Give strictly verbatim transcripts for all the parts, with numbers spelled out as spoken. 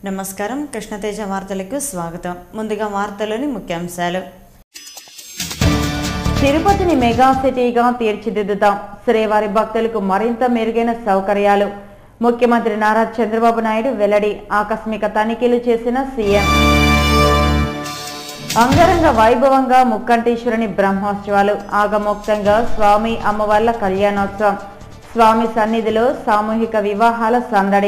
నమస్కారం కృష్ణతేజ వార్తలకు స్వాగతం. ముందుగా వార్తలోని ముఖ్యాంశాలు. తిరుపతిని మెగా సిటీగా తీర్చిదిద్దుతాం. శ్రీవారి భక్తులకు మరింత మెరుగైన సౌకర్యాలు. ముఖ్యమంత్రి నారా చంద్రబాబు నాయుడు వెల్లడి. ఆకస్మిక తనిఖీలు చేసిన సీఎం. అంగరంగ వైభవంగా ముక్కంటీశ్వరుని బ్రహ్మోత్సవాలు. ఆగమోక్తంగా స్వామి అమ్మవార్ల కళ్యాణోత్సవం. స్వామి సన్నిధిలో సామూహిక వివాహాల సందడి.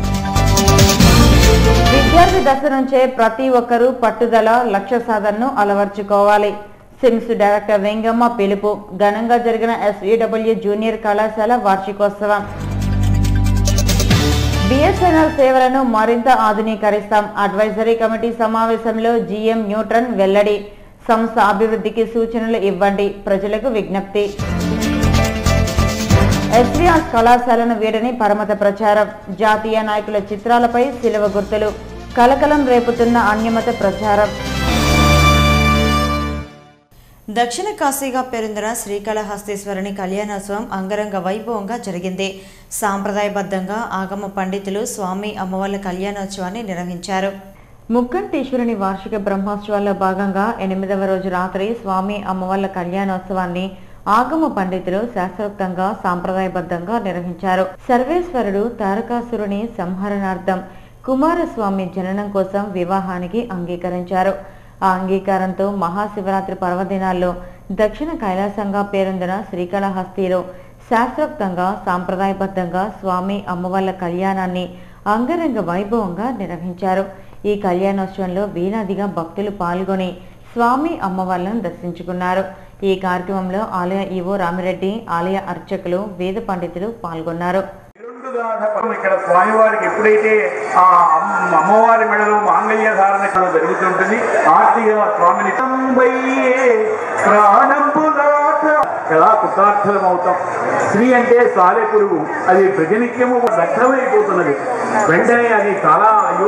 విద్యార్థి దశ నుంచే ప్రతి ఒక్కరూ పట్టుదల లక్ష్య సాధనను అలవర్చుకోవాలి. సిమ్స్ డైరెక్టర్ వెంగమ్మ పిలుపు. ఘనంగా జరిగిన ఎస్ఈడబ్ల్యూ జూనియర్ కళాశాల వార్షికోత్సవం. బిఎస్ఎన్ఎల్ సేవలను మరింత ఆధునీకరిస్తాం. అడ్వైజరీ కమిటీ సమావేశంలో జీఎం న్యూట్రన్ వెల్లడి. సంస్థ అభివృద్ధికి సూచనలు ఇవ్వండి, ప్రజలకు విజ్ఞప్తి. ఎస్వీఆర్ కళాశాలను వీడని పరమత ప్రచారం. జాతీయ నాయకుల చిత్రాలపై శిలువ గుర్తులు. కలకలం రేపుతున్న అన్యమత ప్రచారం. దక్షిణ కాశీగా పేరొందిన శ్రీకాళహస్తీశ్వరుని కళ్యాణోత్సవం అంగరంగ వైభవంగా జరిగింది. సాంప్రదాయబద్ధంగా ఆగమ పండితులు స్వామి అమ్మవార్ల కళ్యాణోత్సవాన్ని నిర్వహించారు. ముక్కంటీశ్వరుని వార్షిక బ్రహ్మోత్సవాల్లో భాగంగా ఎనిమిదవ రోజు రాత్రి స్వామి అమ్మవార్ల కళ్యాణోత్సవాన్ని ఆగమ పండితులు శాస్త్రోక్తంగా సాంప్రదాయబద్ధంగా నిర్వహించారు. సర్వేశ్వరుడు తారకాసురుని సంహరణార్థం కుమారస్వామి జననం కోసం వివాహానికి అంగీకరించారు. ఆ అంగీకారంతో మహాశివరాత్రి పర్వదినాల్లో దక్షిణ కైలాసంగా పేరొందిన శ్రీకాళహస్తిలో శాస్త్రోక్తంగా సాంప్రదాయబద్ధంగా స్వామి అమ్మవార్ల కళ్యాణాన్ని అంగరంగ వైభవంగా నిర్వహించారు. ఈ కళ్యాణోత్సవంలో వేలాదిగా భక్తులు పాల్గొని స్వామి అమ్మవార్లను దర్శించుకున్నారు. ఈ కార్యక్రమంలో ఆలయ ఈవో రామిరెడ్డి, ఆలయ అర్చకులు, వేద పండితులు పాల్గొన్నారు. ఇక్కడ స్వామివారికి ఎప్పుడైతే ఆ అమ్మవారి మెడలో మాంగళ్య ధారణ జరుగుతుంటుంది, ఆర్తిగా స్వామిని ఎలా కృతార్థం అవుతాం. స్త్రీ అంటే సాలె పురుగు, అది ప్రతినిత్యము దగ్ధమైపోతున్నది. వెంటనే అది చాలా అయ్యో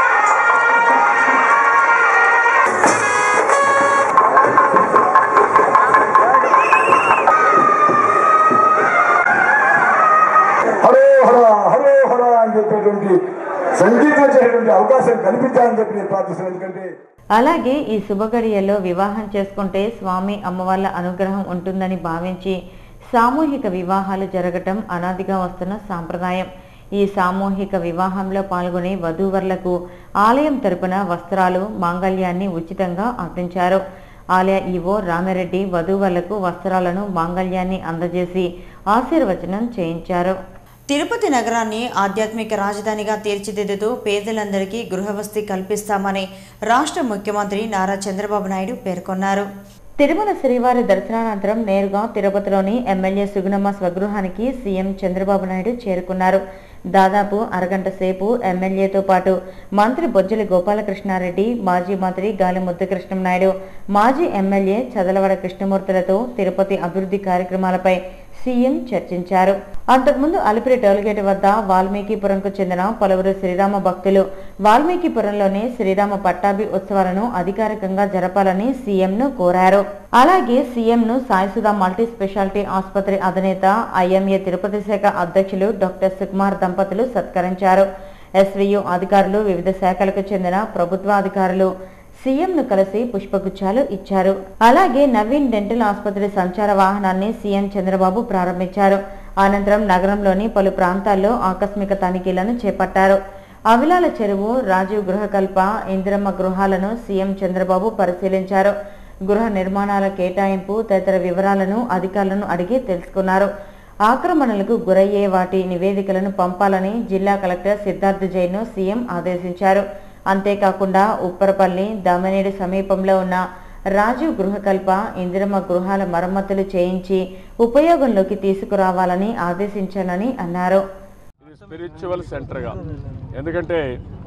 సంగీతం చేయడానికి అవకాశం కల్పించాలని చెప్పి నేను ప్రార్థిస్తున్నాను. ఎందుకంటే అలాగే ఈ శుభగడియల్లో వివాహం చేసుకుంటే స్వామి అమ్మవార్ల అనుగ్రహం ఉంటుందని భావించి సామూహిక వివాహాలు జరగటం అనాదిగా వస్తున్న సాంప్రదాయం. ఈ సామూహిక వివాహంలో పాల్గొనే వధూవరులకు ఆలయం తరపున వస్త్రాలు, మాంగళ్యాన్ని ఉచితంగా అందించారు. ఆలయ ఈవో రామిరెడ్డి వధూవరులకు వస్త్రాలను, మాంగళ్యాన్ని అందజేసి ఆశీర్వచనం చేయించారు. తిరుపతి నగరాన్ని ఆధ్యాత్మిక రాజధానిగా తీర్చిదిద్దుతూ పేదలందరికీ గృహవసతి కల్పిస్తామని రాష్ట్ర ముఖ్యమంత్రి నారా చంద్రబాబు నాయుడు పేర్కొన్నారు. తిరుమల శ్రీవారి దర్శనానంతరం నేరుగా తిరుపతిలోని ఎమ్మెల్యే సుగుణమ్మ స్వగృహానికి సీఎం చంద్రబాబు నాయుడు చేరుకున్నారు. దాదాపు అరగంట సేపు ఎమ్మెల్యేతో పాటు మంత్రి బొజ్జలి గోపాలకృష్ణారెడ్డి, మాజీ మంత్రి గాలి ముద్దుకృష్ణంనాయుడు, మాజీ ఎమ్మెల్యే చదలవడ కృష్ణమూర్తులతో తిరుపతి అభివృద్ధి కార్యక్రమాలపై సీఎం చర్చించారు. అంతకుముందు అలిపిరి టోల్గేట్ వద్ద వాల్మీకిపురంకు చెందిన పలువురు శ్రీరామ భక్తులు వాల్మీకిపురంలోని శ్రీరామ పట్టాభి ఉత్సవాలను అధికారికంగా జరపాలని సీఎంను కోరారు. అలాగే సీఎంను సాయిసుధా మల్టీ స్పెషాలిటీ ఆసుపత్రి అధినేత, ఐఎంఏ తిరుపతి శాఖ అధ్యక్షులు డాక్టర్ సుకుమార్ దంపతులు సత్కరించారు. ఎస్వీయు అధికారులు, వివిధ శాఖలకు చెందిన ప్రభుత్వ అధికారులు సీఎంను కలిసి పుష్పగుచ్చాలు ఇచ్చారు. అలాగే నవీన్ డెంటల్ ఆసుపత్రి సంచార వాహనాన్ని సీఎం చంద్రబాబు ప్రారంభించారు. అనంతరం నగరంలోని పలు ప్రాంతాల్లో ఆకస్మిక తనిఖీలను చేపట్టారు. అవిలాల చెరువు, రాజీవ్ గృహకల్ప, ఇందిరమ్మ గృహాలను సీఎం చంద్రబాబు పరిశీలించారు. గృహ నిర్మాణాల కేటాయింపు తదితర వివరాలను అధికారులను అడిగి తెలుసుకున్నారు. ఆక్రమణలకు గురయ్యే వాటి నివేదికలను పంపాలని జిల్లా కలెక్టర్ సిద్ధార్థ్ జైన్ను సీఎం ఆదేశించారు. అంతేకాకుండా ఉప్పరపల్లి, దమనేడు సమీపంలో ఉన్న రాజీవ్ గృహకల్ప, ఇందిరమ్మ గృహాల మరమ్మతులు చేయించి ఉపయోగంలోకి తీసుకురావాలని ఆదేశించానని అన్నారు. స్పిరిచువల్ సెంటర్గా, ఎందుకంటే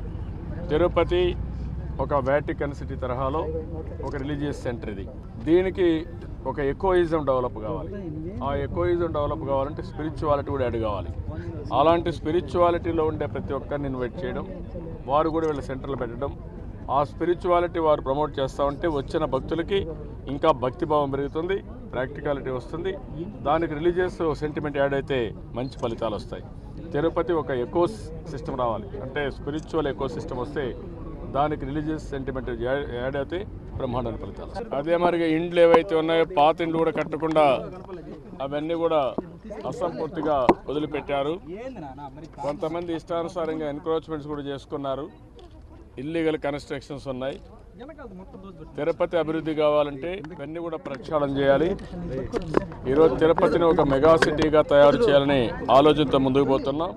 తిరుపతి ఒక వాటికన్ సిటీ తరహాలో ఒక రిలీజియస్ సెంటర్ ఇది. దీనికి ఒక ఎకోయిజం డెవలప్ కావాలి. ఆ ఎకోయిజం డెవలప్ కావాలంటే స్పిరిచువాలిటీ కూడా యాడ్ కావాలి. అలాంటి స్పిరిచువాలిటీలో ఉండే ప్రతి ఒక్కరిని ఇన్వైట్ చేయడం, వారు కూడా వీళ్ళ సెంటర్లు పెట్టడం, ఆ స్పిరిచువాలిటీ వారు ప్రమోట్ చేస్తూ ఉంటే వచ్చిన భక్తులకి ఇంకా భక్తిభావం పెరుగుతుంది, ప్రాక్టికాలిటీ వస్తుంది. దానికి రిలీజియస్ సెంటిమెంట్ యాడ్ అయితే మంచి ఫలితాలు వస్తాయి. తిరుపతి ఒక ఎకో సిస్టమ్ రావాలి, అంటే స్పిరిచువల్ ఎకో సిస్టమ్ వస్తే దానికి రిలీజియస్ సెంటిమెంట్ యాడ్ అయితే బ్రహ్మాండాన్ని ఫలితాలు. అదే మరిగా ఇండ్లు ఏవైతే ఉన్నాయో పాత ఇండ్లు కూడా కట్టకుండా అవన్నీ కూడా అసంపూర్తిగా వదిలిపెట్టారు. కొంతమంది ఇష్టానుసారంగా ఎన్క్రోచ్మెంట్స్ కూడా చేసుకున్నారు. ఇల్లీగల్ కన్స్ట్రక్షన్స్ ఉన్నాయి. తిరుపతి అభివృద్ధి కావాలంటే ఇవన్నీ కూడా ప్రక్షాళన చేయాలి. ఈరోజు తిరుపతిని ఒక మెగా సిటీగా తయారు చేయాలని ఆలోచనతో ముందుకు పోతున్నాం.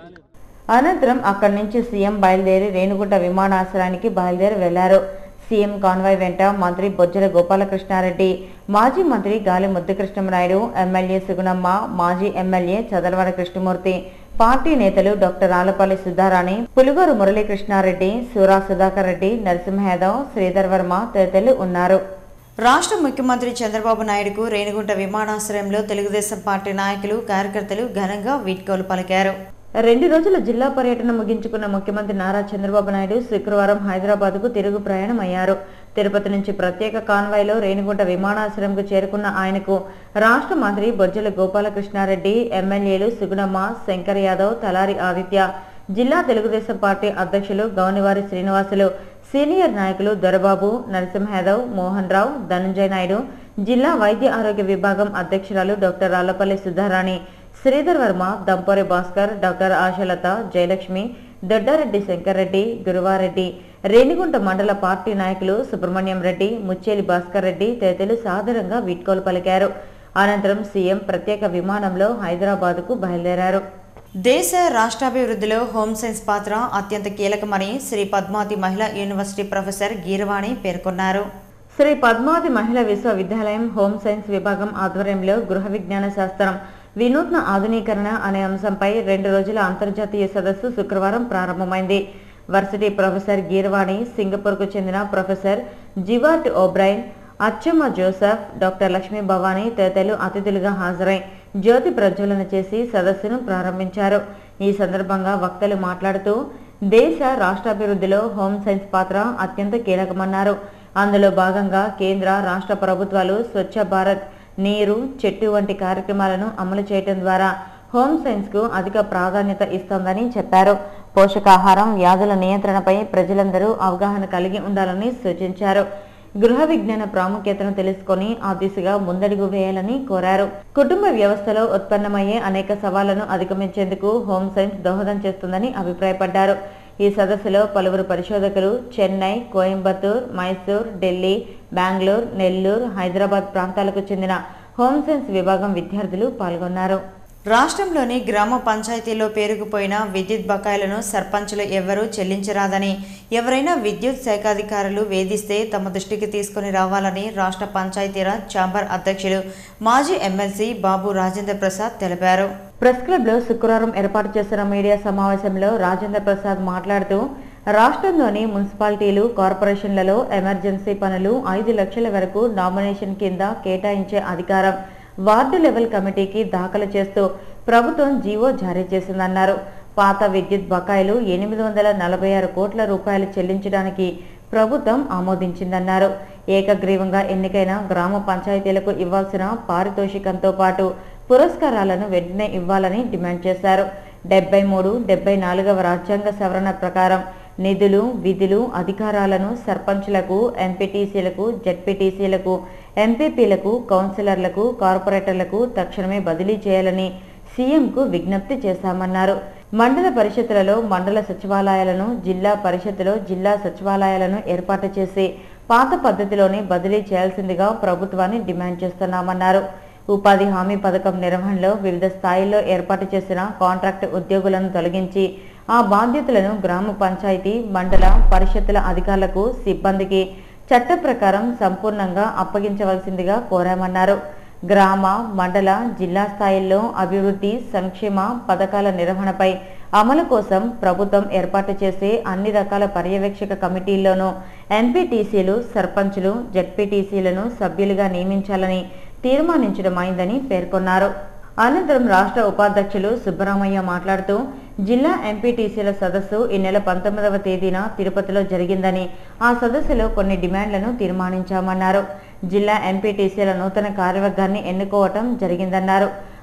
అనంతరం అక్కడి నుంచి సీఎం బయలుదేరి రేణిగుంట విమానాశ్రయానికి బయలుదేరి వెళ్లారు. సీఎం కాన్వాయ్ వెంట మంత్రి బొజ్జల గోపాలకృష్ణారెడ్డి, మాజీ మంత్రి గాలి ముద్దుకృష్ణమనాయుడు, ఎమ్మెల్యే సుగుణమ్మ, మాజీ ఎమ్మెల్యే చదలవాడ కృష్ణమూర్తి, పార్టీ నేతలు డాక్టర్ ఆలపల్లి సుధారాణి, పులుగూరు మురళీకృష్ణారెడ్డి, సూరా సుధాకర్ రెడ్డి, నరసింహ యాదవ్, శ్రీధర్ వర్మ తదితరులు ఉన్నారు. రాష్ట్ర ముఖ్యమంత్రి చంద్రబాబు నాయుడుకు రేణిగుంట విమానాశ్రయంలో తెలుగుదేశం పార్టీ నాయకులు, కార్యకర్తలు ఘనంగా వీడ్కోలు పలికారు. రెండు రోజుల జిల్లా పర్యటన ముగించుకున్న ముఖ్యమంత్రి నారా చంద్రబాబు నాయుడు శుక్రవారం హైదరాబాద్ కు తిరుగు ప్రయాణం అయ్యారు. తిరుపతి నుంచి ప్రత్యేక కాన్వాయ్లో రేణిగుంట విమానాశ్రయంకు చేరుకున్న ఆయనకు రాష్ట్ర మంత్రి బొజ్జల గోపాలకృష్ణారెడ్డి, ఎమ్మెల్యేలు సుగుణమ్మ, శంకర్ యాదవ్, తలారి ఆదిత్య, జిల్లా తెలుగుదేశం పార్టీ అధ్యక్షులు గౌనివారి శ్రీనివాసులు, సీనియర్ నాయకులు దొరబాబు, నరసింహ యాదవ్, మోహన్ రావు, ధనంజయ నాయుడు, జిల్లా వైద్య ఆరోగ్య విభాగం అధ్యక్షురాలు డాక్టర్ ఆలపల్లి సుధారాణి, శ్రీధర్ వర్మ, దంపొరి భాస్కర్, డాక్టర్ ఆశలత, జయలక్ష్మి, దొడ్డారెడ్డి శంకర్రెడ్డి, గురువారెడ్డి, రేణిగుంట మండల పార్టీ నాయకులు సుబ్రహ్మణ్యం రెడ్డి, ముచ్చేలి భాస్కర్ రెడ్డి తదితరులు సాదరంగా వీడ్కోలు పలికారు. అనంతరం సీఎం ప్రత్యేక విమానంలో హైదరాబాద్ కు బయలుదేరారు. దేశ రాష్ట్రాభివృద్ధిలో హోమ్ సైన్స్ పాత్ర అత్యంత కీలకమని శ్రీ పద్మావతి మహిళా యూనివర్సిటీ ప్రొఫెసర్ గీరవాణి పేర్కొన్నారు. శ్రీ పద్మావతి మహిళా విశ్వవిద్యాలయం హోమ్ సైన్స్ విభాగం ఆధ్వర్యంలో గృహ విజ్ఞాన శాస్త్రం వినూత్న ఆధునీకరణ అనే అంశంపై రెండు రోజుల అంతర్జాతీయ సదస్సు శుక్రవారం ప్రారంభమైంది. వర్సిటీ ప్రొఫెసర్ గీరవాణి, సింగపూర్కు చెందిన ప్రొఫెసర్ జివార్ట్ O'Brien, Acchamma Joseph, doctor Lakshmi Bhavani తదితరులు అతిథులుగా హాజరై జ్యోతి ప్రజ్వలన చేసి సదస్సును ప్రారంభించారు. ఈ సందర్భంగా వక్తలు మాట్లాడుతూ దేశ రాష్ట్రాభివృద్ధిలో హోమ్ సైన్స్ పాత్ర అత్యంత కీలకమన్నారు. అందులో భాగంగా కేంద్ర రాష్ట్ర ప్రభుత్వాలు స్వచ్ఛ భారత్, నీరు, చెట్టు వంటి కార్యక్రమాలను అమలు చేయడం ద్వారా హోమ్ సైన్స్ కు అధిక ప్రాధాన్యత ఇస్తోందని చెప్పారు. పోషకాహారం, వ్యాధుల నియంత్రణపై ప్రజలందరూ అవగాహన కలిగి ఉండాలని సూచించారు. గృహ విజ్ఞాన ప్రాముఖ్యతను తెలుసుకొని ఆ దిశగా ముందడుగు వేయాలని కోరారు. కుటుంబ వ్యవస్థలో ఉత్పన్నమయ్యే అనేక సవాళ్లను అధిగమించేందుకు హోమ్ సైన్స్ దోహదం చేస్తుందని అభిప్రాయపడ్డారు. ఈ సదస్సులో పలువురు పరిశోధకులు చెన్నై, కోయంబత్తూర్, మైసూర్, ఢిల్లీ, బెంగళూరు, నెల్లూరు, హైదరాబాద్ ప్రాంతాలకు చెందిన హోమ్ సైన్స్ విభాగం విద్యార్థులు పాల్గొన్నారు. రాష్ట్రంలోని గ్రామ పంచాయతీల్లో పేరుకుపోయిన విద్యుత్ బకాయిలను సర్పంచులు ఎవరూ చెల్లించరాదని, ఎవరైనా విద్యుత్ శాఖాధికారులు వేధిస్తే తమ దృష్టికి తీసుకుని రావాలని రాష్ట్ర పంచాయతీరాజ్ ఛాంబర్ అధ్యక్షులు, మాజీ ఎమ్మెల్సీ బాబు రాజేంద్ర ప్రసాద్ తెలిపారు. ప్రెస్ క్లబ్ లో శుక్రవారం ఏర్పాటు చేసిన మీడియా సమావేశంలో రాజేంద్ర ప్రసాద్ మాట్లాడుతూ రాష్ట్రంలోని మున్సిపాలిటీలు, కార్పొరేషన్లలో ఎమర్జెన్సీ పనులు ఐదు లక్షల వరకు నామినేషన్ కింద కేటాయించే అధికారం వార్డు లెవెల్ కమిటీకి దాఖలు చేస్తూ ప్రభుత్వం జీవో జారీ చేసిందన్నారు. పాత విద్యుత్ బకాయిలు ఎనిమిది వందల నలభై ఆరు కోట్ల రూపాయలు చెల్లించడానికి ప్రభుత్వం ఆమోదించిందన్నారు. ఏకగ్రీవంగా ఎన్నికైన గ్రామ పంచాయతీలకు ఇవ్వాల్సిన పారితోషికంతో పాటు పురస్కారాలను వెంటనే ఇవ్వాలని డిమాండ్ చేశారు. డెబ్బై మూడు డెబ్బై నాలుగవ రాజ్యాంగ సవరణ ప్రకారం నిధులు, విధులు, అధికారాలను సర్పంచ్లకు, ఎంపీటీసీలకు, జెడ్పీటీసీలకు, ఎంపీపీలకు, కౌన్సిలర్లకు, కార్పొరేటర్లకు తక్షణమే బదిలీ చేయాలని సీఎంకు విజ్ఞప్తి చేశామన్నారు. మండల పరిషత్తులలో మండల సచివాలయాలను, జిల్లా పరిషత్తులో జిల్లా సచివాలయాలను ఏర్పాటు చేసి పాత పద్ధతిలోనే బదిలీ చేయాల్సిందిగా ప్రభుత్వాన్ని డిమాండ్ చేస్తున్నామన్నారు. ఉపాధి హామీ పథకం నిర్వహణలో వివిధ స్థాయిల్లో ఏర్పాటు చేసిన కాంట్రాక్ట్ ఉద్యోగులను తొలగించి ఆ బాధ్యతలను గ్రామ పంచాయతీ, మండల పరిషత్తుల అధికారులకు, సిబ్బందికి చట్ట ప్రకారం సంపూర్ణంగా అప్పగించవలసిందిగా కోరామన్నారు. గ్రామ, మండల, జిల్లా స్థాయిల్లో అభివృద్ధి, సంక్షేమ పథకాల నిర్వహణపై అమలు కోసం ప్రభుత్వం ఏర్పాటు చేసే అన్ని రకాల పర్యవేక్షక కమిటీల్లోనూ ఎంపీటీసీలు, సర్పంచులు, జెడ్పీటీసీలను సభ్యులుగా నియమించాలని తీర్మానించడమైందని పేర్కొన్నారు. అనంతరం రాష్ట్ర ఉపాధ్యక్షులు సుబ్బరామయ్య మాట్లాడుతూ జిల్లా ఎంపీటీసీల సదస్సు ఈ నెల పంతొమ్మిదవ తేదీన తిరుపతిలో జరిగిందని, ఆ సదస్సులో కొన్ని డిమాండ్లను తీర్మానించామన్నారు. జిల్లా ఎంపీటీసీల నూతన కార్యవర్గాన్ని ఎన్నుకోవటం జరిగిందన్నారు.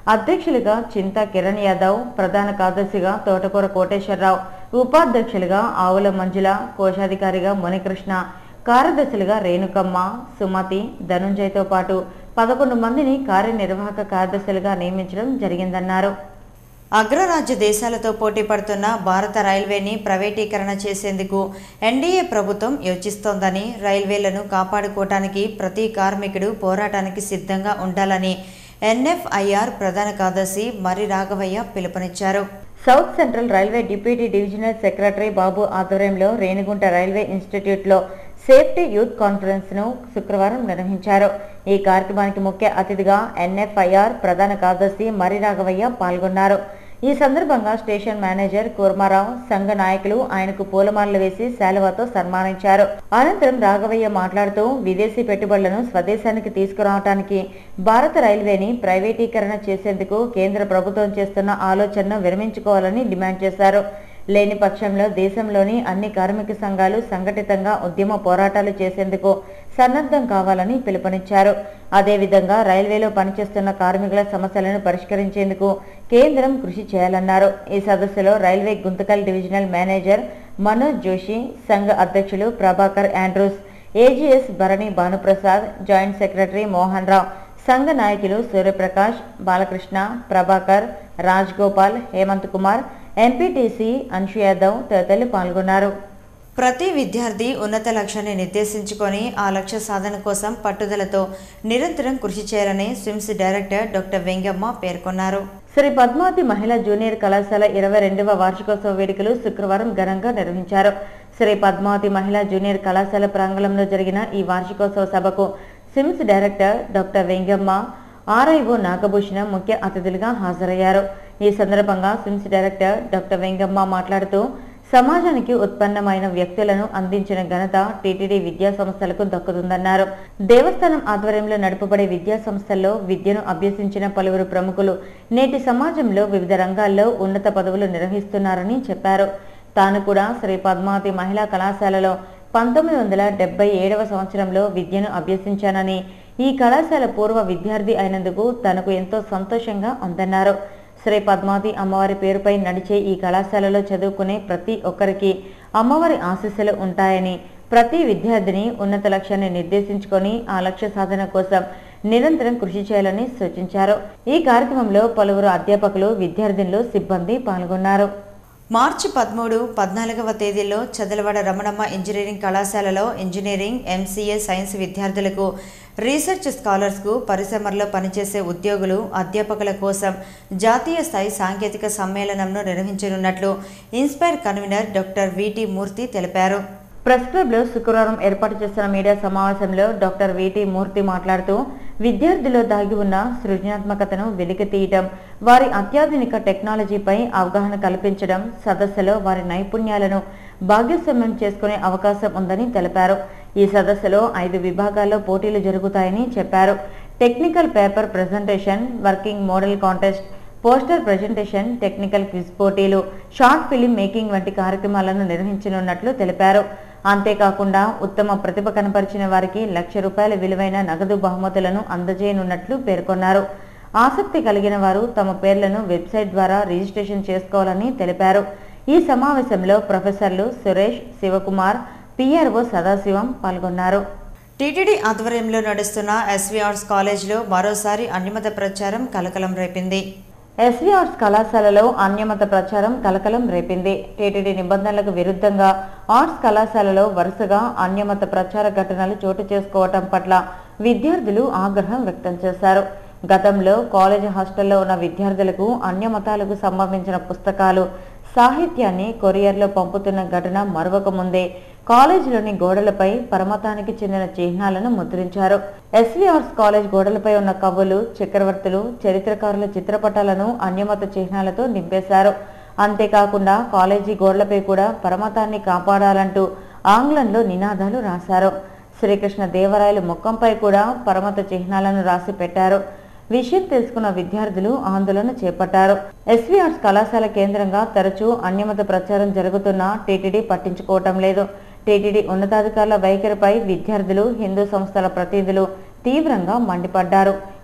అధ్యక్షులుగా చింతా కిరణ్ యాదవ్, ప్రధాన కార్యదర్శిగా తోటకూర కోటేశ్వరరావు, ఉపాధ్యక్షులుగా ఆవుల మంజుల, కోశాధికారిగా మునికృష్ణ, కార్యదర్శులుగా రేణుకమ్మ, సుమతి, ధనుంజయ్తో పాటు పదకొండు మందిని కార్యనిర్వాహక కార్యదర్శులుగా నియమించడం జరిగిందన్నారు. అగ్రరాజ్య దేశాలతో పోటీ పడుతున్న భారత రైల్వేని ప్రైవేటీకరణ చేసేందుకు ఎన్డీఏ ప్రభుత్వం యోచిస్తోందని, రైల్వేలను కాపాడుకోవటానికి ప్రతి కార్మికుడు పోరాటానికి సిద్ధంగా ఉండాలని ఎన్ఎఫ్ఐఆర్ ప్రధాన కార్యదర్శి మర్రి రాఘవయ్య పిలుపునిచ్చారు. South central railway deputy divisional secretary Babu ఆధ్వర్యంలో రేణిగుంట రైల్వే ఇన్స్టిట్యూట్లో సేఫ్టీ యూత్ కాన్ఫరెన్స్ ను శుక్రవారం నిర్వహించారు. ఈ కార్యక్రమానికి ముఖ్య అతిథిగా ఎన్ఎఫ్ఐఆర్ ప్రధాన కార్యదర్శి మర్రి రాఘవయ్య పాల్గొన్నారు. ఈ సందర్భంగా స్టేషన్ మేనేజర్ కూర్మారావు, సంఘ నాయకులు ఆయనకు పూలమాలలు వేసి శాలువాతో సన్మానించారు. అనంతరం రాఘవయ్య మాట్లాడుతూ విదేశీ పెట్టుబడులను స్వదేశానికి తీసుకురావడానికి భారత రైల్వేని ప్రైవేటీకరణ చేసేందుకు కేంద్ర ప్రభుత్వం చేస్తున్న ఆలోచనను విరమించుకోవాలని డిమాండ్ చేశారు. లేని పక్షంలో దేశంలోని అన్ని కార్మిక సంఘాలు సంఘటితంగా ఉద్యమ పోరాటాలు చేసేందుకు సన్నద్ధం కావాలని పిలుపునిచ్చారు. అదేవిధంగా రైల్వేలో పనిచేస్తున్న కార్మికుల సమస్యలను పరిష్కరించేందుకు కేంద్రం కృషి చేయాలన్నారు. ఈ సదస్సులో railway Guntakal divisional manager Manoj Joshi, సంఘ అధ్యక్షులు Prabhakar Andrews, AGS Bharani Bhanuprasad, joint secretary Mohan Rao, సంఘ నాయకులు సూర్యప్రకాష్, బాలకృష్ణ, ప్రభాకర్, రాజ్ గోపాల్, హేమంత్ కుమార్, ఎంపీటీసీ అన్షు యాదవ్ తదితరులు పాల్గొన్నారు. ప్రతి విద్యార్థి ఉన్నత లక్ష్యాన్ని నిర్దేశించుకొని ఆ లక్ష్య సాధన కోసం పట్టుదలతో నిరంతరం కృషి చేయాలని స్విమ్స్ డైరెక్టర్ డాక్టర్ వెంగమ్మ పేర్కొన్నారు. శ్రీ పద్మావతి మహిళా జూనియర్ కళాశాల ఇరవై రెండవ వార్షికోత్సవ వేడుకలు శుక్రవారం ఘనంగా నిర్వహించారు. శ్రీ పద్మావతి మహిళా జూనియర్ కళాశాల ప్రాంగణంలో జరిగిన ఈ వార్షికోత్సవ సభకు SVIMS director doctor Vengamma, RIO Nagabhushanam ముఖ్య అతిథులుగా హాజరయ్యారు. ఈ సందర్భంగా స్విమ్స్ డైరెక్టర్ డాక్టర్ వెంగమ్మ మాట్లాడుతూ సమాజానికి ఉత్పన్నమైన వ్యక్తులను అందించిన ఘనత టీటీడీ విద్యా సంస్థలకు దక్కుతుందన్నారు. దేవస్థానం ఆధ్వర్యంలో నడుపబడే విద్యా సంస్థల్లో విద్యను అభ్యసించిన పలువురు ప్రముఖులు నేటి సమాజంలో వివిధ రంగాల్లో ఉన్నత పదవులు నిర్వహిస్తున్నారని చెప్పారు. తాను కూడా శ్రీ పద్మావతి మహిళా కళాశాలలో పంతొమ్మిది వందల డెబ్బై ఏడవ సంవత్సరంలో విద్యను అభ్యసించానని, ఈ కళాశాల పూర్వ విద్యార్థి అయినందుకు తనకు ఎంతో సంతోషంగా ఉందన్నారు. శ్రీ పద్మావతి అమ్మవారి పేరుపై నడిచే ఈ కళాశాలలో చదువుకునే ప్రతి ఒక్కరికి అమ్మవారి ఆశీస్సులు ఉంటాయని, ప్రతి విద్యార్థిని ఉన్నత లక్ష్యాన్ని నిర్దేశించుకొని ఆ లక్ష్య సాధన కోసం నిరంతరం కృషి చేయాలని సూచించారు. ఈ కార్యక్రమంలో పలువురు అధ్యాపకులు, విద్యార్థినులు, సిబ్బంది పాల్గొన్నారు. మార్చి పదమూడు పద్నాలుగవ తేదీల్లో చదలవాడ రమణమ్మ ఇంజనీరింగ్ కళాశాలలో ఇంజనీరింగ్, ఎంసీఏ సైన్స్ విద్యార్థులకు, రీసెర్చ్ స్కాలర్స్కు, పరిశ్రమల్లో పనిచేసే ఉద్యోగులు, అధ్యాపకుల కోసం జాతీయ స్థాయి సాంకేతిక సమ్మేళనంను నిర్వహించనున్నట్లు Inspire convenor doctor VT Murthy తెలిపారు. ప్రెస్ క్లబ్లో శుక్రవారం ఏర్పాటు చేసిన మీడియా సమావేశంలో డాక్టర్ విటి మూర్తి మాట్లాడుతూ విద్యార్థుల్లో దాగి ఉన్న సృజనాత్మకతను వెలికి తీయడం, వారి అత్యాధునిక టెక్నాలజీపై అవగాహన కల్పించడం, సదస్సులో వారి నైపుణ్యాలను భాగస్వామ్యం చేసుకునే అవకాశం ఉందని తెలిపారు. ఈ సదస్సులో ఐదు విభాగాల్లో పోటీలు జరుగుతాయని చెప్పారు. Technical paper presentation, working model contest, poster presentation, technical quiz పోటీలు, షార్ట్ ఫిలిం మేకింగ్ వంటి కార్యక్రమాలను నిర్వహించనున్నట్లు తెలిపారు. అంతేకాకుండా ఉత్తమ ప్రతిభ కనపరిచిన వారికి లక్ష రూపాయల విలువైన నగదు బహుమతులను అందజేయనున్నట్లు పేర్కొన్నారు. ఆసక్తి కలిగిన వారు తమ పేర్లను వెబ్సైట్ ద్వారా రిజిస్ట్రేషన్ చేసుకోవాలని తెలిపారు. ఈ సమావేశంలో ప్రొఫెసర్లు సురేష్, శివకుమార్, పిఆర్ఓ సదాశివం పాల్గొన్నారు. టీటీడీ ఆధ్వర్యంలో నడుస్తున్న ఎస్వి ఆర్ట్స్ కాలేజ్లో మరోసారి అన్యమత ప్రచారం కలకలం రేపింది. ఎస్వి ఆర్ట్స్ కళాశాలలో అన్యమత ప్రచారం కలకలం రేపింది. టీటీడీ నిబంధనలకు విరుద్ధంగా ఆర్ట్స్ కళాశాలలో వరుసగా అన్యమత ప్రచార ఘటనలు చోటు చేసుకోవటం పట్ల విద్యార్థులు ఆగ్రహం వ్యక్తం చేశారు. గతంలో కాలేజ్ హాస్టల్లో ఉన్న విద్యార్థులకు అన్యమతాలకు సంబంధించిన పుస్తకాలు, సాహిత్యాన్ని కొరియర్లో పంపుతున్న ఘటన మరొక ముందే కాలేజీలోని గోడలపై పరమతానికి చెందిన చిహ్నాలను ముద్రించారు. ఎస్వి ఆర్ట్స్ కాలేజ్ గోడలపై ఉన్న కవులు, చక్రవర్తులు, చరిత్రకారుల చిత్రపటాలను అన్యమత చిహ్నాలతో నింపేశారు. అంతేకాకుండా కాలేజీ గోడలపై కూడా పరమతాన్ని కాపాడాలంటూ ఆంగ్లంలో నినాదాలు రాశారు. శ్రీకృష్ణ దేవరాయలు ముఖంపై కూడా పరమత చిహ్నాలను రాసి పెట్టారు. విషయం తెలుసుకున్న విద్యార్థులు ఆందోళన చేపట్టారు. ఎస్వి ఆర్ట్స్ కళాశాల కేంద్రంగా తరచూ అన్యమత ప్రచారం జరుగుతున్నా టీటీడీ పట్టించుకోవటం లేదు. టీటీడీ ఉన్నతాధికారుల వైఖరిపై విద్యార్థులు, హిందూ సంస్థల ప్రతినిధులు తీవ్రంగా మండిపడ్డారు.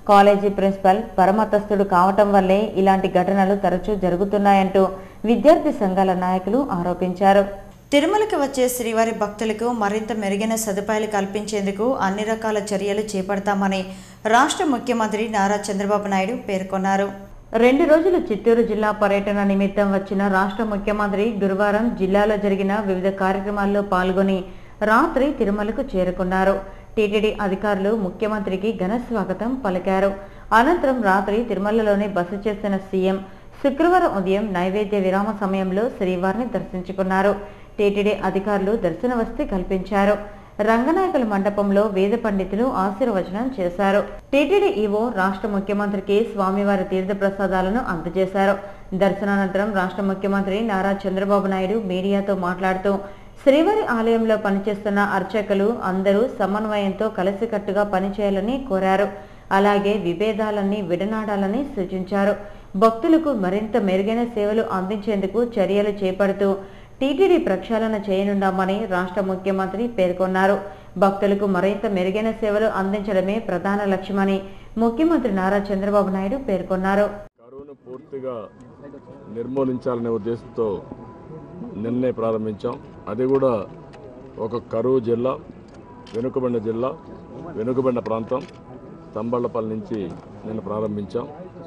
కాలేజీ ప్రిన్సిపల్ పరమతస్థుడు కావటం వల్లే ఇలాంటి ఘటనలు తరచూ జరుగుతున్నాయంటూ విద్యార్థి సంఘాల నాయకులు ఆరోపించారు. తిరుమలకి వచ్చే శ్రీవారి భక్తులకు మరింత మెరుగైన సదుపాయాలు కల్పించేందుకు అన్ని రకాల చర్యలు చేపడతామని రాష్ట్ర ముఖ్యమంత్రి నారా చంద్రబాబు నాయుడు పేర్కొన్నారు. రెండు రోజులు చిత్తూరు జిల్లా పర్యటన నిమిత్తం వచ్చిన రాష్ట్ర ముఖ్యమంత్రి గురువారం జిల్లాలో జరిగిన వివిధ కార్యక్రమాల్లో పాల్గొని రాత్రి తిరుమలకు చేరుకున్నారు. టీటీడీ అధికారులు ముఖ్యమంత్రికి ఘన స్వాగతం పలికారు. అనంతరం రాత్రి తిరుమలలోనే బస చేసిన సీఎం శుక్రవారం ఉదయం నైవేద్య విరామ సమయంలో శ్రీవారిని దర్శించుకున్నారు. టీటీడీ అధికారులు దర్శన వసతి కల్పించారు. రంగనాయకుల మండపంలో వేద పండితులు ఆశీర్వచనం చేశారు. టీటీడీ ఈవో రాష్ట్ర ముఖ్యమంత్రికి స్వామివారి తీర్థ ప్రసాదాలను అందజేశారు. దర్శనానంతరం రాష్ట్ర ముఖ్యమంత్రి నారా చంద్రబాబు నాయుడు మీడియాతో మాట్లాడుతూ శ్రీవారి ఆలయంలో పనిచేస్తున్న అర్చకులు అందరూ సమన్వయంతో కలిసికట్టుగా పనిచేయాలని కోరారు. అలాగే విభేదాలన్నీ విడనాడాలని సూచించారు. భక్తులకు మరింత మెరుగైన సేవలు అందించేందుకు చర్యలు చేపడుతూ టీటీడీ ప్రక్షాళన చేయనున్నామని రాష్ట్ర ముఖ్యమంత్రి పేర్కొన్నారు. భక్తులకు మరింత మెరుగైన సేవలు అందించడమే ప్రధాన లక్ష్యమని ముఖ్యమంత్రి నారా చంద్రబాబు నాయుడు పేర్కొన్నారు. కరువును పూర్తిగా నిర్మూలించాలనే ఉద్దేశంతో నిన్నే ప్రారంభించాం. అది కూడా ఒక కరువు జిల్లా, వెనుకబడిన జిల్లా, వెనుకబడిన ప్రాంతం తంబళ్లపల్లి నుంచి నిన్న ప్రారంభించాం.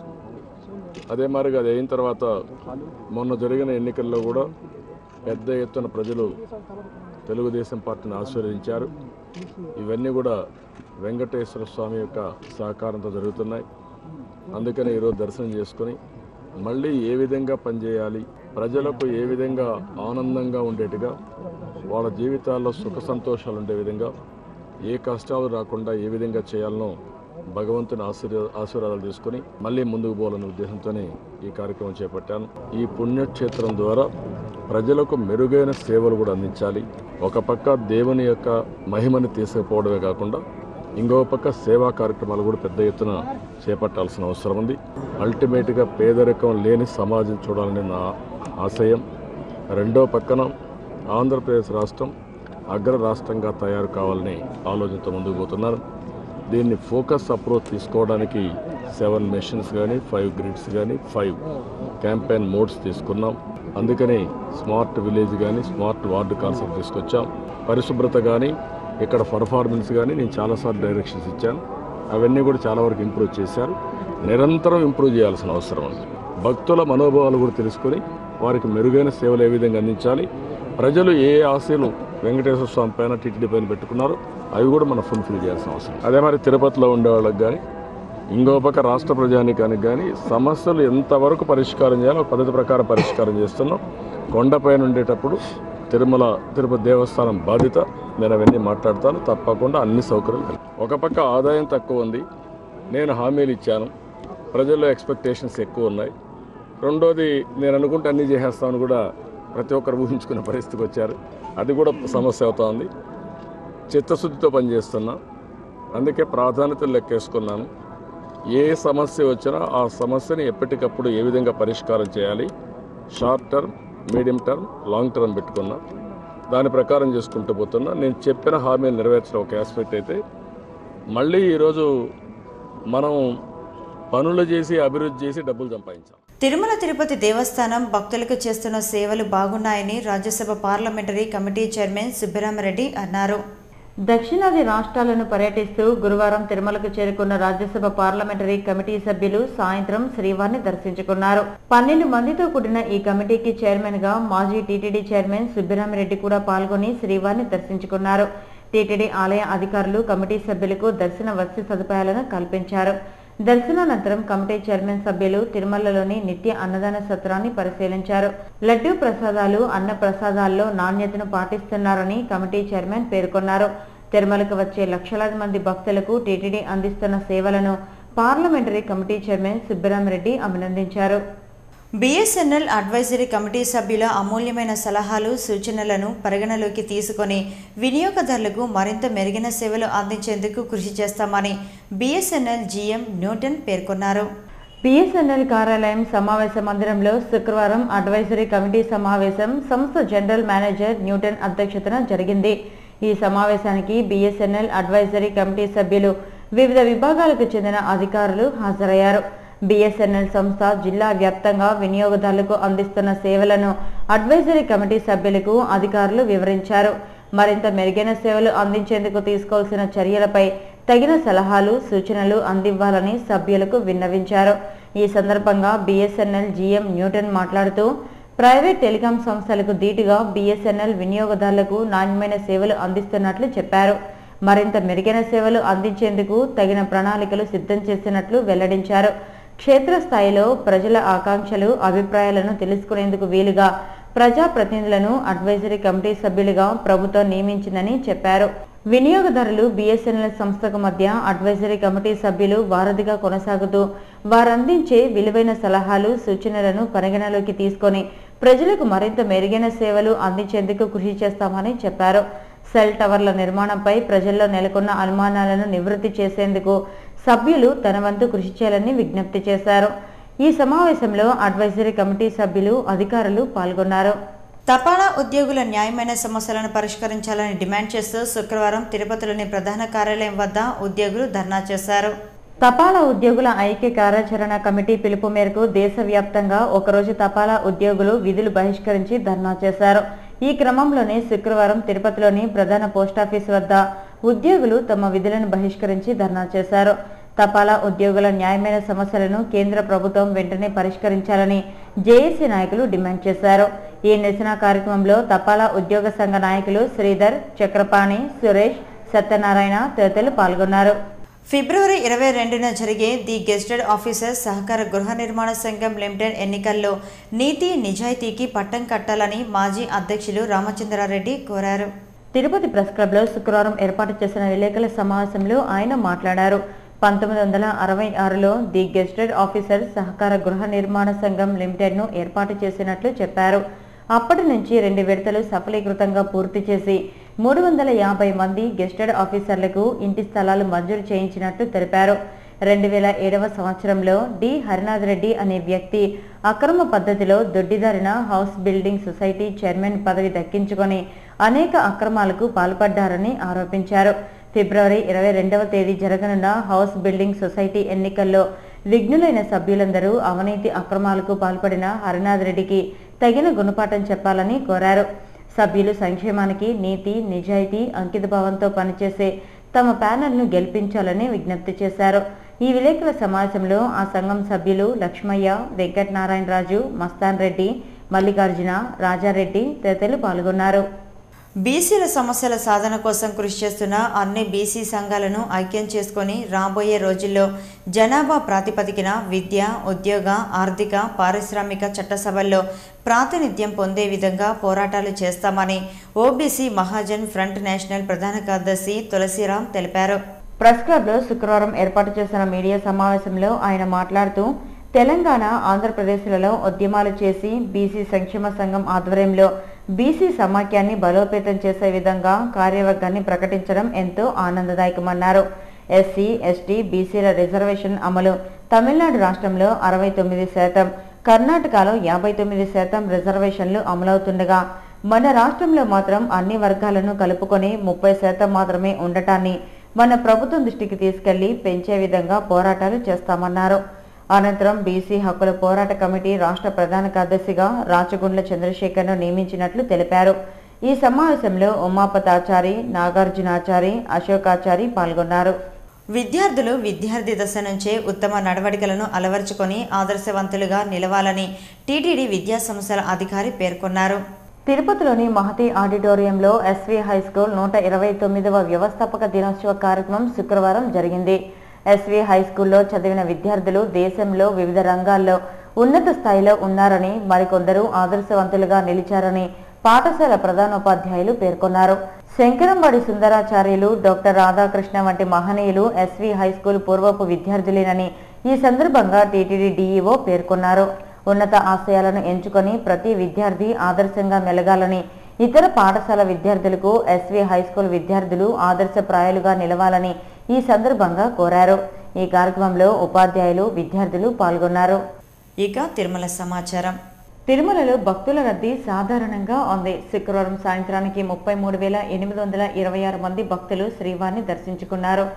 అదే మాదిరిగా అది అయిన తర్వాత మొన్న జరిగిన ఎన్నికల్లో కూడా పెద్ద ఎత్తున ప్రజలు తెలుగుదేశం పార్టీని ఆశీర్వదించారు. ఇవన్నీ కూడా వెంకటేశ్వర స్వామి యొక్క సహకారంతో జరుగుతున్నాయి. అందుకని ఈరోజు దర్శనం చేసుకుని మళ్ళీ ఏ విధంగా పనిచేయాలి, ప్రజలకు ఏ విధంగా ఆనందంగా ఉండేట్టుగా, వాళ్ళ జీవితాల్లో సుఖ సంతోషాలు ఉండే విధంగా, ఏ కష్టాలు రాకుండా ఏ విధంగా చేయాలనో భగవంతుని ఆశీర్వా ఆశీర్వాదాలు తీసుకుని మళ్ళీ ముందుకు పోవాలనే ఉద్దేశంతోనే ఈ కార్యక్రమం చేపట్టాను. ఈ పుణ్యక్షేత్రం ద్వారా ప్రజలకు మెరుగైన సేవలు కూడా అందించాలి. ఒక పక్క దేవుని యొక్క మహిమని తీసుకుపోవడమే కాకుండా ఇంకో పక్క సేవా కార్యక్రమాలు కూడా పెద్ద ఎత్తున చేపట్టాల్సిన అవసరం ఉంది. అల్టిమేట్గా పేదరికం లేని సమాజం చూడాలని నా ఆశయం. రెండో పక్కన ఆంధ్రప్రదేశ్ రాష్ట్రం అగ్ర రాష్ట్రంగా తయారు కావాలని ఆలోచనతో ముందుకు పోతున్నారు. దీన్ని ఫోకస్ అప్రోచ్ తీసుకోవడానికి సెవెన్ మిషన్స్ కానీ, ఫైవ్ గ్రిడ్స్ కానీ, ఫైవ్ క్యాంపెయిన్ మోడ్స్ తీసుకున్నాం. అందుకని స్మార్ట్ విలేజ్ కానీ, స్మార్ట్ వార్డు కాన్సెప్ట్ తీసుకొచ్చాం. పరిశుభ్రత కానీ, ఇక్కడ పర్ఫార్మెన్స్ కానీ నేను చాలాసార్లు డైరెక్షన్స్ ఇచ్చాను. అవన్నీ కూడా చాలా వరకు ఇంప్రూవ్ చేశారు. నిరంతరం ఇంప్రూవ్ చేయాల్సిన అవసరం ఉంది. భక్తుల మనోభావాలు కూడా తెలుసుకొని వారికి మెరుగైన సేవలు ఏ విధంగా అందించాలి, ప్రజలు ఏ ఆశలు వెంకటేశ్వర స్వామి పైన టీటీడీ పైన పెట్టుకున్నారో అవి కూడా మనం ఫుల్ఫిల్ చేయాల్సిన అవసరం. అదే మరి తిరుపతిలో ఉండేవాళ్ళకి కానీ, ఇంకో పక్క రాష్ట్ర ప్రజానికానికి కానీ సమస్యలు ఎంతవరకు పరిష్కారం చేయాలో పద్ధతి ప్రకారం పరిష్కారం చేస్తున్నాం. కొండపైన ఉండేటప్పుడు తిరుమల తిరుపతి దేవస్థానం బాధ్యత, నేను అవన్నీ మాట్లాడతాను. తప్పకుండా అన్ని సౌకర్యాలు. ఒక పక్క ఆదాయం తక్కువ ఉంది, నేను హామీలు ఇచ్చాను, ప్రజల్లో ఎక్స్పెక్టేషన్స్ ఎక్కువ ఉన్నాయి. రెండోది నేను అనుకుంటే అన్నీ చేసేస్తామని కూడా ప్రతి ఒక్కరు ఊహించుకునే పరిస్థితికి వచ్చారు. అది కూడా సమస్య అవుతా ఉంది. చిత్తశుద్ధితో పనిచేస్తున్నా, అందుకే ప్రాధాన్యతలు లెక్కేసుకున్నాను. ఏ సమస్య వచ్చినా ఆ సమస్యని ఎప్పటికప్పుడు ఏ విధంగా పరిష్కారం చేయాలి, short term, medium term, long term పెట్టుకున్నా. దాని ప్రకారం చేసుకుంటూ పోతున్నా. నేను చెప్పిన హామీలు నెరవేర్చడం ఒక ఆస్పెక్ట్ అయితే, మళ్ళీ ఈరోజు మనం పనులు చేసి అభివృద్ధి చేసి డబ్బులు సంపాదించాం. తిరుమల తిరుపతి దేవస్థానం భక్తులకు చేస్తున్న సేవలు బాగున్నాయని Rajya Sabha parliamentary committee chairman Subbarama Reddy అన్నారు. దక్షిణాది రాష్ట్రాలను పర్యటిస్తూ గురువారం తిరుమలకు చేరుకున్న రాజ్యసభ పార్లమెంటరీ కమిటీ సభ్యులు సాయంత్రం శ్రీవారిని దర్శించుకున్నారు. పన్నెండు మందితో కూడిన ఈ కమిటీకి చైర్మన్ గా మాజీ టీటీడీ చైర్మన్ సుబ్బరామరెడ్డి కూడా పాల్గొని శ్రీవారిని దర్శించుకున్నారు. టీటీడీ ఆలయ అధికారులు కమిటీ సభ్యులకు దర్శన వసతి సదుపాయాలను కల్పించారు. దర్శనానంతరం కమిటీ చైర్మన్ సభ్యులు తిరుమలలోని నిత్య అన్నదాన సత్రాన్ని పరిశీలించారు. లడ్డూ ప్రసాదాలు, అన్న ప్రసాదాల్లో నాణ్యతను పాటిస్తున్నారని కమిటీ చైర్మన్ పేర్కొన్నారు. తిరుమలకు వచ్చే లక్షలాది మంది భక్తులకు టీటీడీ అందిస్తున్న సేవలను పార్లమెంటరీ కమిటీ చైర్మన్ సుబ్బరామరెడ్డి అభినందించారు. బీఎస్ఎన్ఎల్ అడ్వైజరీ కమిటీ సభ్యుల అమూల్యమైన సలహాలు, సూచనలను పరిగణలోకి తీసుకొని వినియోగదారులకు మరింత మెరుగైన సేవలు అందించేందుకు కృషి చేస్తామని బీఎస్ఎన్ఎల్ జీఎం న్యూటన్ పేర్కొన్నారు. బీఎస్ఎన్ఎల్ కార్యాలయం సమావేశ మందిరంలో శుక్రవారం అడ్వైజరీ కమిటీ సమావేశం సంస్థ జనరల్ మేనేజర్ న్యూటన్ అధ్యక్షతన జరిగింది. ఈ సమావేశానికి బీఎస్ఎన్ఎల్ అడ్వైజరీ కమిటీ సభ్యులు వివిధ విభాగాలకు చెందిన అధికారులు హాజరయ్యారు. బిఎస్ఎన్ఎల్ సంస్థ జిల్లా వ్యాప్తంగా వినియోగదారులకు అందిస్తున్న సేవలను అడ్వైజరీ కమిటీ సభ్యులకు అధికారులు వివరించారు. మరింత మెరుగైన సేవలు అందించేందుకు తీసుకోవాల్సిన చర్యలపై తగిన సలహాలు సూచనలు అందివ్వాలని సభ్యులకు విన్నవించారు. ఈ సందర్భంగా బిఎస్ఎన్ఎల్ జీఎం న్యూటన్ మాట్లాడుతూ ప్రైవేట్ టెలికాం సంస్థలకు ధీటుగా బిఎస్ఎన్ఎల్ వినియోగదారులకు నాణ్యమైన సేవలు అందిస్తున్నట్లు చెప్పారు. మరింత మెరుగైన సేవలు అందించేందుకు తగిన ప్రణాళికలు సిద్ధం చేసినట్లు వెల్లడించారు. క్షేత్రస్థాయిలో ప్రజల ఆకాంక్షలు అభిప్రాయాలను తెలుసుకునేందుకు వీలుగా ప్రజాప్రతినిధులను అడ్వైజరీ కమిటీ సభ్యులుగా ప్రభుత్వం నియమించిందని చెప్పారు. వినియోగదారులు బిఎస్ఎన్ఎల్ సంస్థకు మధ్య అడ్వైజరీ కమిటీ సభ్యులు వారధిగా కొనసాగుతూ వారందించే విలువైన సలహాలు సూచనలను పరిగణలోకి తీసుకొని ప్రజలకు మరింత మెరుగైన సేవలు అందించేందుకు కృషి చేస్తామని చెప్పారు. సెల్ టవర్ల నిర్మాణంపై ప్రజల్లో నెలకొన్న అనుమానాలను నివృత్తి చేసేందుకు సభ్యులు తన వంతు కృషి చేయాలని విజ్ఞప్తి చేశారు. ఈ సమావేశంలో అడ్వైజరీ కమిటీ సభ్యులు అధికారులు పాల్గొన్నారు. తపాలా ఉద్యోగుల న్యాయమైన సమస్యలను పరిష్కరించాలని డిమాండ్ చేస్తూ శుక్రవారం తిరుపతిలోని ప్రధాన కార్యాలయం వద్ద ఉద్యోగులు ధర్నా చేశారు. తపాలా ఉద్యోగుల ఐక్య కార్యాచరణ కమిటీ పిలుపు మేరకు దేశవ్యాప్తంగా ఒకరోజు తపాలా ఉద్యోగులు విధులు బహిష్కరించి ధర్నా చేశారు. ఈ క్రమంలోనే శుక్రవారం తిరుపతిలోని ప్రధాన పోస్టాఫీసు వద్ద ఉద్యోగులు తమ విధులను బహిష్కరించి ధర్నా చేశారు. తపాలా ఉద్యోగుల న్యాయమైన సమస్యలను కేంద్ర ప్రభుత్వం వెంటనే పరిష్కరించాలని జేఏసీ నాయకులు డిమాండ్ చేశారు. ఈ నిరసన కార్యక్రమంలో తపాలా ఉద్యోగ సంఘ నాయకులు శ్రీధర్, చక్రపాణి, సురేష్, సత్యనారాయణ తదితరులు పాల్గొన్నారు. ఫిబ్రవరి ఇరవై రెండున జరిగే ది గెజిటెడ్ ఆఫీసర్స్ సహకార గృహ నిర్మాణ సంఘం లిమిటెడ్ ఎన్నికల్లో నీతి నిజాయితీకి పట్టం కట్టాలని మాజీ అధ్యక్షులు రామచంద్రారెడ్డి కోరారు. తిరుపతి ప్రెస్ క్లబ్లో శుక్రవారం ఏర్పాటు చేసిన విలేకరుల సమావేశంలో ఆయన మాట్లాడారు. పంతొమ్మిది వందల అరవై ఆరులో ది గెజిటెడ్ ఆఫీసర్స్ సహకార గృహ నిర్మాణ సంఘం లిమిటెడ్ ను ఏర్పాటు చేసినట్లు చెప్పారు. అప్పటి నుంచి రెండు విడతలు సఫలీకృతంగా పూర్తి చేసి మూడు వందల యాభై మంది గెజిటెడ్ ఆఫీసర్లకు ఇంటి స్థలాలు మంజూరు చేయించినట్లు తెలిపారు. రెండు వేల ఏడవ సంవత్సరంలో డి హరినాథ్ రెడ్డి అనే వ్యక్తి అక్రమ పద్ధతిలో దొడ్డిదారిన హౌస్ బిల్డింగ్ సొసైటీ చైర్మన్ పదవి దక్కించుకొని అనేక అక్రమాలకు పాల్పడ్డారని ఆరోపించారు. ఫిబ్రవరి ఇరవై రెండవ తేదీ జరగనున్న హౌస్ బిల్డింగ్ సొసైటీ ఎన్నికల్లో విఘ్నులైన సభ్యులందరూ అవినీతి అక్రమాలకు పాల్పడిన హరినాథ్ రెడ్డికి తగిన గుణపాఠం చెప్పాలని కోరారు. సభ్యులు సంక్షేమానికి నీతి నిజాయితీ అంకితభావంతో పనిచేసే తమ ప్యానెల్ను గెలిపించాలని విజ్ఞప్తి చేశారు. ఈ విలేకరుల సమావేశంలో ఆ సంఘం సభ్యులు లక్ష్మయ్య, వెంకటనారాయణరాజు, మస్తాన్ రెడ్డి, మల్లికార్జున, రాజారెడ్డి తదితరులు పాల్గొన్నారు. బీసీల సమస్యల సాధన కోసం కృషి చేస్తున్న అన్ని బీసీ సంఘాలను ఐక్యం చేసుకొని రాబోయే రోజుల్లో జనాభా ప్రాతిపదికన విద్య, ఉద్యోగ, ఆర్థిక, పారిశ్రామిక చట్టసభల్లో ప్రాతినిధ్యం పొందే విధంగా పోరాటాలు చేస్తామని ఓబీసీ మహాజన్ ఫ్రంట్ నేషనల్ ప్రధాన కార్యదర్శి తులసిరాం తెలిపారు. ప్రెస్ క్లబ్లో శుక్రవారం ఏర్పాటు చేసిన మీడియా సమావేశంలో ఆయన మాట్లాడుతూ తెలంగాణ, ఆంధ్రప్రదేశ్లలో ఉద్యమాలు చేసి బీసీ సంక్షేమ సంఘం ఆధ్వర్యంలో బీసీ సమాఖ్యాన్ని బలోపేతం చేసే విధంగా కార్యవర్గాన్ని ప్రకటించడం ఎంతో ఆనందదాయకమన్నారు. ఎస్సీ, ఎస్టీ, బీసీల రిజర్వేషన్ అమలు తమిళనాడు రాష్ట్రంలో అరవై తొమ్మిది శాతం, కర్ణాటకలో యాభై తొమ్మిది శాతం రిజర్వేషన్లు అమలవుతుండగా మన రాష్ట్రంలో మాత్రం అన్ని వర్గాలను కలుపుకొని ముప్పై శాతం మాత్రమే ఉండటాన్ని మన ప్రభుత్వం దృష్టికి తీసుకెళ్లి పెంచే విధంగా పోరాటాలు చేస్తామన్నారు. అనంతరం బీసీ హక్కుల పోరాట కమిటీ రాష్ట్ర ప్రధాన కార్యదర్శిగా రాచగుండ్ల చంద్రశేఖర్ను నియమించినట్లు తెలిపారు. ఈ సమావేశంలో ఉమాపతాచారి, నాగార్జునాచారి, అశోకాచారి పాల్గొన్నారు. విద్యార్థులు విద్యార్థి దశ నుంచే ఉత్తమ నడవడికలను అలవర్చుకొని ఆదర్శవంతులుగా నిలవాలని టీటీడీ విద్యా సంస్థల అధికారి పేర్కొన్నారు. తిరుపతిలోని మహతి ఆడిటోరియంలో ఎస్వీ హైస్కూల్ నూట ఇరవై తొమ్మిదవ వ్యవస్థాపక దినోత్సవ కార్యక్రమం శుక్రవారం జరిగింది. ఎస్వీ హైస్కూల్లో చదివిన విద్యార్థులు దేశంలో వివిధ రంగాల్లో ఉన్నత స్థాయిలో ఉన్నారని, మరికొందరు ఆదర్శవంతులుగా నిలిచారని పాఠశాల ప్రధానోపాధ్యాయులు పేర్కొన్నారు. శంకరంబడి సుందరాచార్యులు, డాక్టర్ రాధాకృష్ణ వంటి మహనీయులు ఎస్వీ హైస్కూల్ పూర్వపు విద్యార్థులేనని ఈ సందర్భంగా టీటీడీ డీఈఓ పేర్కొన్నారు. ఉన్నత ఆశయాలను ఎంచుకొని ప్రతి విద్యార్థి ఆదర్శంగా మెలగాలని, ఇతర పాఠశాల విద్యార్థులకు ఎస్వీ హైస్కూల్ విద్యార్థులు ఆదర్శప్రాయాలుగా నిలవాలని ఈ సందర్భంగా కోరారు. ఈ కార్యక్రమంలో ఉపాధ్యాయులు, విద్యార్థులు పాల్గొన్నారు. ఇక తిరుమల సమాచారం. తిరుమలలో భక్తుల రద్దీ సాధారణంగా ఉంది. శుక్రవారం సాయంత్రానికి ముప్పై మూడు వేల ఎనిమిది వందల ఇరవై ఆరు మంది భక్తులు శ్రీవారిని దర్శించుకున్నారు.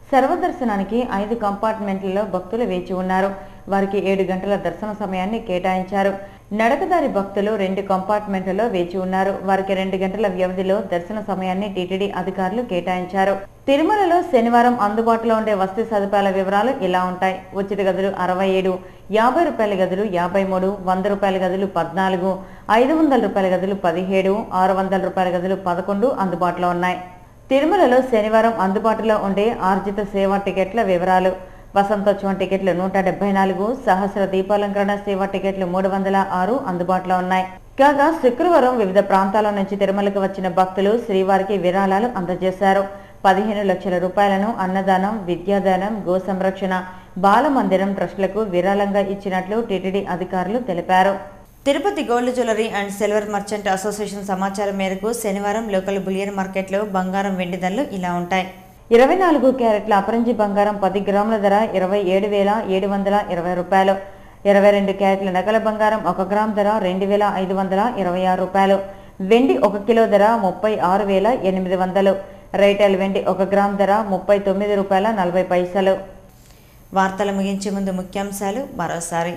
సర్వదర్శనానికి ఐదు కంపార్ట్మెంట్లలో భక్తులు వేచి ఉన్నారు. వారికి ఏడు గంటల దర్శన సమయాన్ని కేటాయించారు. నడకదారి భక్తులు రెండు కంపార్ట్మెంట్లలో వేచి ఉన్నారు. వారికి రెండు గంటల వ్యవధిలో దర్శన సమయాన్ని టీటీడీ అధికారులు కేటాయించారు. తిరుమలలో శనివారం అందుబాటులో ఉండే వసతి సదుపాయాల వివరాలు ఇలా ఉంటాయి. ఉచిత గదులు అరవై ఏడు, యాభై రూపాయల గదులు యాభై మూడు, వంద రూపాయల గదులు పద్నాలుగు, ఐదు వందల రూపాయల గదులు పదిహేడు, ఆరు వందల రూపాయల గదులు పదకొండు అందుబాటులో ఉన్నాయి. తిరుమలలో శనివారం అందుబాటులో ఉండే ఆర్జిత సేవా టికెట్ల వివరాలు. వసంతోత్సవం టికెట్లు నూట డెబ్బై నాలుగు, సహస్ర దీపాలంకరణ సేవా టికెట్లు మూడు వందల ఆరు అందుబాటులో ఉన్నాయి. కాగా శుక్రవారం వివిధ ప్రాంతాల నుంచి తిరుమలకు వచ్చిన భక్తులు శ్రీవారికి విరాళాలు అందజేశారు. పదిహేను లక్షల రూపాయలను అన్నదానం, విద్యాదానం, గో సంరక్షణ, బాలమందిరం ట్రస్టులకు విరాళంగా ఇచ్చినట్లు టీటీడీ అధికారులు తెలిపారు. Tirupati gold jewellery and silver merchant association సమాచారం మేరకు శనివారం లోకల్ బులియన్ మార్కెట్లో బంగారం వెండి ధరలు ఇలా ఉంటాయి. ఇరవై నాలుగు క్యారెట్ల అపరంజి బంగారం పది గ్రాముల ధర ఇరవై ఏడు వేల ఏడు వందల ఇరవై రూపాయలు. ఇరవై రెండు క్యారెట్ల నగల బంగారం ఒక గ్రామ్ ధర రెండు వేల ఐదు వందల ఇరవై ఆరు రూపాయలు. వెండి ఒక కిలో ధర ముప్పై ఆరు వేల ఎనిమిది వందలు. రైటైల్ వెండి ఒక గ్రామ్ ధర ముప్పై తొమ్మిది రూపాయల నలభై పైసలు. వార్తలు ముగించే ముందు ముఖ్యాంశాలు మరోసారి.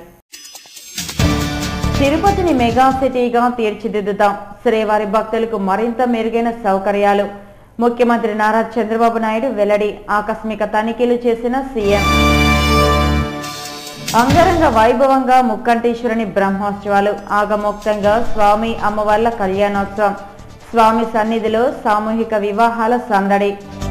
తిరుపతిని మెగా సిటీగా తీర్చిదిద్దుతాం. శ్రీవారి భక్తులకు మరింత మెరుగైన సౌకర్యాలు. ముఖ్యమంత్రి నారా చంద్రబాబు నాయుడు వెల్లడి. ఆకస్మిక తనిఖీలు చేసిన సీఎం. అంగరంగ వైభవంగా ముక్కంటీశ్వరుని బ్రహ్మోత్సవాలు. ఆగమోక్తంగా స్వామి అమ్మవార్ల కళ్యాణోత్సవం. స్వామి సన్నిధిలో సామూహిక వివాహాల సందడి.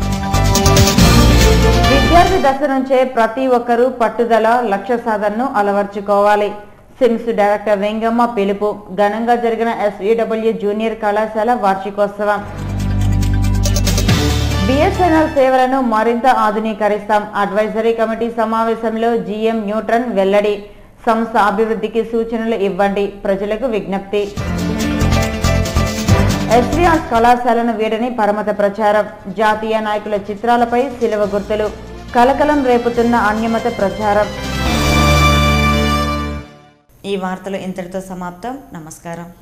విద్యార్థి దశ నుంచే ప్రతి ఒక్కరూ పట్టుదల, లక్ష్య సాధనను అలవర్చుకోవాలి. సిమ్స్ డైరెక్టర్ వెంగమ్మ పిలుపు. ఘనంగా జరిగిన ఎస్ఈడబ్ల్యూ జూనియర్ కళాశాల వార్షికోత్సవం. బిఎస్ఎన్ఎల్ సేవలను మరింత ఆధునీకరిస్తాం. అడ్వైజరీ కమిటీ సమావేశంలో జీఎం న్యూట్రన్ వెల్లడి. సంస్థ అభివృద్ధికి సూచనలు ఇవ్వండి, ప్రజలకు విజ్ఞప్తి. ఎస్విఆర్ కళాశాలను వీడని పరమత ప్రచారం. జాతీయ నాయకుల చిత్రాలపై శిలువ గుర్తులు. కలకలం రేపుతున్న అన్యమత ప్రచారం. ఈ వార్తలు ఇంతటితో సమాప్తం. నమస్కారం.